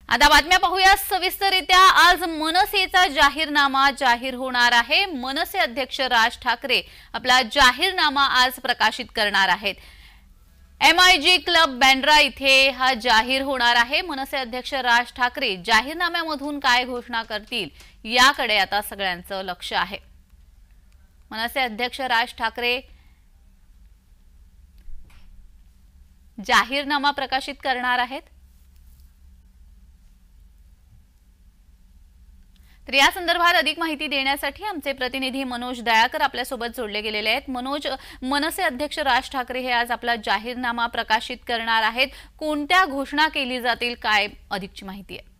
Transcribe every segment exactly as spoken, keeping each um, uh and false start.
आता बातम्या पाहूया सविस्तररित्या। आज मनसेचा जाहीरनामा जाहीर होणार आहे। मनसे अध्यक्ष राज ठाकरे आपला जाहीरनामा आज प्रकाशित करणार आहेत। एमआयजी क्लब बँड्रा इथे हा जाहीर होणार आहे। मनसे अध्यक्ष राज ठाकरे जाहीरनाम्यामधून काय घोषणा करतील याकडे आता सगळ्यांचं लक्ष आहे। मनसे अध्यक्ष राज ठाकरे जाहीरनामा प्रकाशित करणार आहेत। तर या संदर्भात अधिक माहिती देण्यासाठी आमचे प्रतिनिधी मनोज दयाकर आपल्या सोबत जोडले गेलेले आहेत। मनोज, मनसे अध्यक्ष राज ठाकरे हे आज आपला जाहीरनामा प्रकाशित करणार आहेत। कोणत्या घोषणा केली जातील, काय अधिकची माहिती आहे?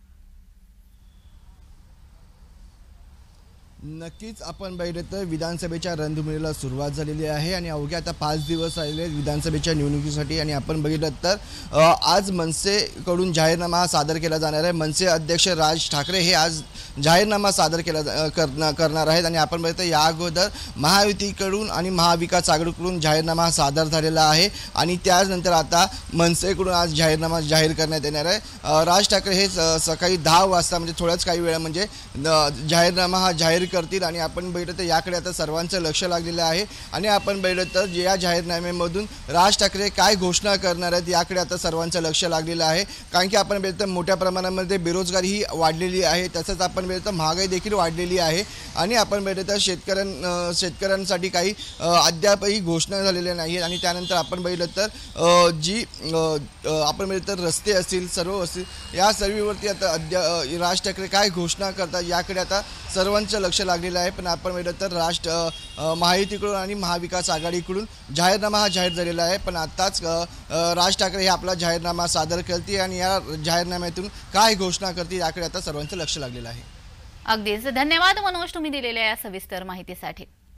नक्कीच आपण बघितलं तर विधानसभेच्या रणधुमाळीला सुरुवात झालेली आहे आणि अवघ्या आता पाच दिवस राहिले विधानसभेच्या निवडणुकीसाठी। आणि आपण बघितलं तर आज मनसेकडून जाहीरनामा सादर केला जाणार आहे। मनसे अध्यक्ष राज ठाकरे हे आज जाहीरनामा सादर केला करणार आहेत। आणि आपण बघितलं या अगोदर महायुतीकडून आणि महाविकास आघाडीकडून जाहीरनामा सादर झालेला आहे आणि त्यानंतर आता मनसेकडून आज जाहीरनामा जाहीर करण्यात येणार आहे। राज ठाकरे हे सकाळी दहा वाजता म्हणजे थोड्याच काही वेळा म्हणजे जाहीरनामा हा जाहीर करतील। आणि आपण बघितलं तर याकडे आता सर्वांचं लक्ष लागलेलं आहे। आणि आपण बघितलं तर या जाहीरनाम्यामधून राज ठाकरे काय घोषणा करणार आहेत याकडे आता सर्वांचं लक्ष लागलेलं आहे। कारण की आपण बघितलं तर मोठ्या प्रमाणामध्ये बेरोजगारी ही वाढलेली आहे, तसंच आपण बघितलं तर महागाई देखील वाढलेली आहे। आणि आपण बघितलं तर शेतकऱ्यां शेतकऱ्यांसाठी काही अद्यापही घोषणा झालेल्या नाही। आणि त्यानंतर आपण बघितलं तर जी आपण बघितलं तर रस्ते असतील, सर्व असतील, या सर्वीवरती आता अद्या राज ठाकरे काय घोषणा करतात याकडे आता सर्वांचं लक्ष लागलेलं आहे। पण आपण बघितलं तर राष्ट्र महायुतीकडून आणि महाविकास आघाडीकडून जाहीरनामा हा जाहीर झालेला आहे। पण आताच राज ठाकरे हे आपला जाहीरनामा सादर करतील आणि या जाहीरनाम्यातून काय घोषणा करतील याकडे आता सर्वांचं लक्ष लागलेलं आहे। अगदीच धन्यवाद मनोज, तुम्ही दिलेल्या या सविस्तर माहितीसाठी।